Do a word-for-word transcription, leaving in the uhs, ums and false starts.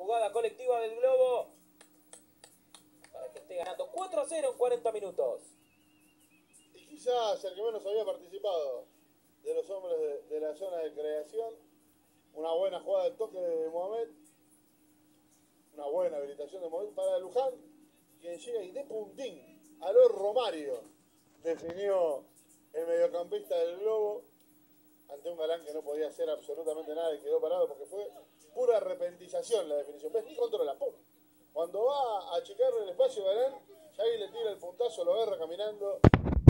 jugada colectiva del Globo para que esté ganando cuatro a cero en cuarenta minutos. Y quizás el que menos había participado de los hombres de, de la zona de creación. Una buena jugada de toque de Mohamed. Una buena habilitación de Mohamed para Luján, quien llega y de puntín a los Romario definió el mediocampista del Globo ante un Galán que no podía hacer absolutamente nada y quedó parado porque fue pura repentización la definición. ¿Ves? Ni controla, pum. Cuando va a achicarle el espacio a Galán, ya ahí le tira el puntazo, lo agarra caminando